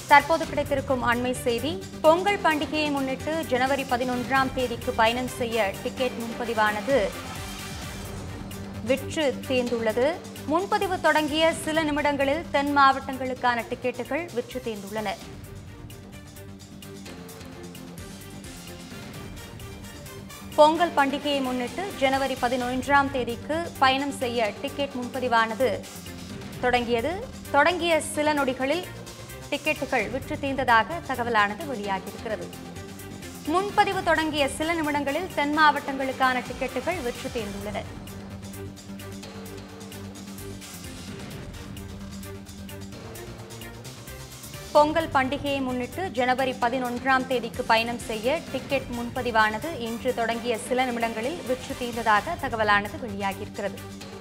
தற்போது கிடைத்திருக்கும் அண்மை செய்தி, பொங்கல் பண்டிகையை முன்னிட்டு ஜனவரி 11ஆம் தேதிக்கு பயணம் செய்ய டிக்கெட் முன்பதிவானது விற்று தீர்ந்துள்ளது. முன்பதிவு தொடங்கிய சில நிமிடங்களில் தென் மாவட்டங்களுக்கான டிக்கெட்டுகள் விற்று தீர்ந்துள்ளன. பொங்கல் பண்டிகையை முன்னிட்டு ஜனவரி 11ஆம் தேதிக்கு பயணம் செய்ய டிக்கெட் முன்பதிவானது தொடங்கிய சில நொடிகளில் டிக்கெட்டுகள் விற்று தீர்ந்ததாக தகவலானது வெளியாகியிருக்கிறது. முன்பதிவு தொடங்கிய சில நிமிடங்களில் தென் மாவட்டங்களுக்கான டிக்கெட்டுகள் விற்று தீர்ந்துள்ளன. பொங்கல் பண்டிகையை முன்னிட்டு ஜனவரி 11ஆம் தேதிக்கு பயணம் செய்ய டிக்கெட் முன்பதிவானது இன்று தொடங்கிய சில நிமிடங்களில் விற்று தீர்ந்ததாக தகவலானது வெளியாகியிருக்கிறது.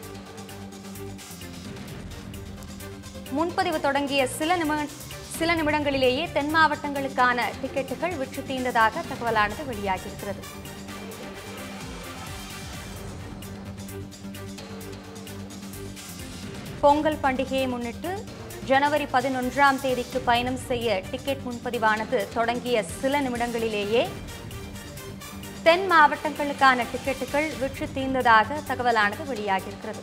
முன்பதிவு தொடங்கிய சில நிமிடங்களிலேயே தென் மாவட்டங்களுக்கான டிக்கெட்டுகள் விற்று தீர்ந்ததாக தகவலானது வெளியாகியிருக்கிறது. பொங்கல் பண்டிகையை முன்னிட்டு ஜனவரி 11ஆம் தேதிக்கு பயணம் செய்ய டிக்கெட் முன்பதிவானது தொடங்கிய சில நிமிடங்களிலேயே தென் மாவட்டங்களுக்கான டிக்கெட்டுகள் விற்று தீர்ந்ததாக தகவலானது வெளியாகியிருக்கிறது.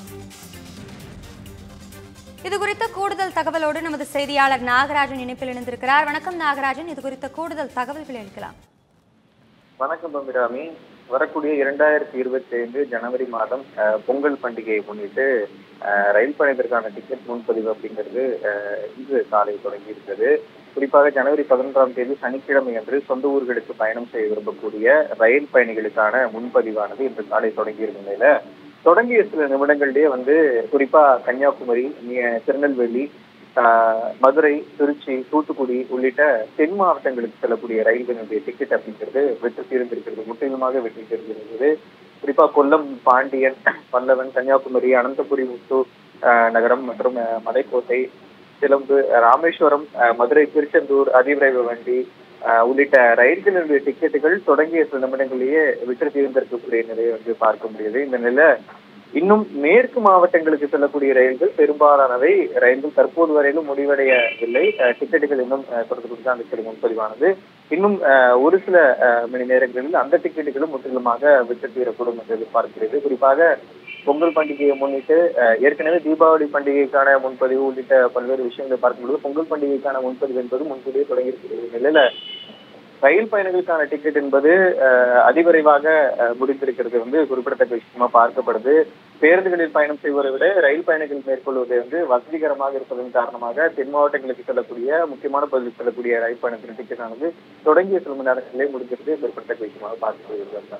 இதுகுறித்த கூடுதல் தகவலோடு நமது செய்தியாளர் நாகராஜன் இணைப்பில் இணைந்திருக்கிறார். வணக்கம் நாகராஜன், இதுகுறித்த கூடுதல் தகவல்களை அளிக்கலாம். வணக்கம் பம்பிராமி. வரக்கூடிய 2025 ஜனவரி மாதம் பொங்கல் பண்டிகையை முன்னிட்டு ரயில் பயணத்திற்கான டிக்கெட் முன்பதிவு அப்படிங்கிறது இன்று காலை தொடங்கி இருக்கிறது. குறிப்பாக ஜனவரி 11ஆம் தேதி சனிக்கிழமை அன்று சொந்த ஊர்களுக்கு பயணம் செய்ய விரும்பக்கூடிய ரயில் பயணிகளுக்கான முன்பதிவானது இன்று காலை தொடங்கி இருக்கும் நிலையில தொடங்கிய சில நிமிடங்களிலேயே குறிப்பா கன்னியாகுமரி, திருநெல்வேலி, மதுரை, திருச்சி, தூத்துக்குடி உள்ளிட்ட தென் மாவட்டங்களுக்கு செல்லக்கூடிய ரயில்களுடைய டிக்கெட் அப்படிங்கிறது விற்று தீர்ந்திருக்கிறது, முற்றிலுமாக விற்று தீர்ந்திருக்கிறது. குறிப்பா கொல்லம், பாண்டியன், பல்லவன், கன்னியாகுமரி, அனந்தபுரி, முத்தூர் நகரம் மற்றும் மலைக்கோட்டை, சிலம்பு, ராமேஸ்வரம், மதுரை, திருச்செந்தூர், அதிவிரைவு வண்டி உள்ளிட்ட ரயில்களுடைய டிக்கெட்டுகள் தொடங்கிய சில நிமிடங்களிலேயே விற்று தீர்ந்திருக்கக்கூடிய நிலையை பார்க்க முடியுது. இந்த நிலை இன்னும் மேற்கு மாவட்டங்களுக்கு செல்லக்கூடிய ரயில்கள் பெரும்பாலானவை ரயில்கள் தற்போது வரையிலும் முடிவடையவில்லை. டிக்கெட்டுகள் இன்னும் கொடுத்துதான் இருக்கிறது முன்பதிவானது. இன்னும் ஒரு சில மணி நேரங்களில் அந்த டிக்கெட்டுகளும் முற்றிலுமாக விற்று தீரக்கூடும் என்று எதிர்பார்க்கிறது. குறிப்பாக பொங்கல் பண்டிகையை முன்னிட்டு ஏற்கனவே தீபாவளி பண்டிகைக்கான முன்பதிவு உள்ளிட்ட பல்வேறு விஷயங்களை பார்க்கும்போது பொங்கல் பண்டிகைக்கான முன்பதிவு என்பது முன்கூட்டியே தொடங்கியிருக்கிறது. நிலையில ரயில் பயணிகளுக்கான டிக்கெட் என்பது அதிவிரைவாக முடிந்திருக்கிறது குறிப்பிடத்தக்க விஷயமா பார்க்கப்படுது. பேருந்துகளில் பயணம் செய்வதை விட ரயில் பயணிகள் மேற்கொள்வது வசதிகரமாக இருப்பதன் காரணமாக தென் மாவட்டங்களுக்கு செல்லக்கூடிய முக்கியமான பகுதியில் செல்லக்கூடிய ரயில் பயணத்தின் டிக்கெட் ஆனது தொடங்கிய சில மணி நேரங்களிலே முடிஞ்சிருது குறிப்பிடத்தக்க விஷயமாக பார்க்கப்படுகிறது.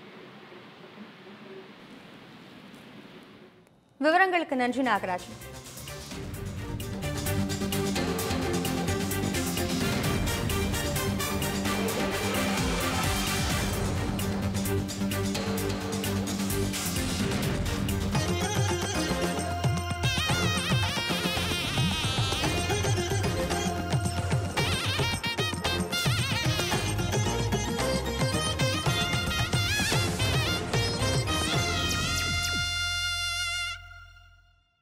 விவரங்களுக்கு நன்றி நாகராஜன்.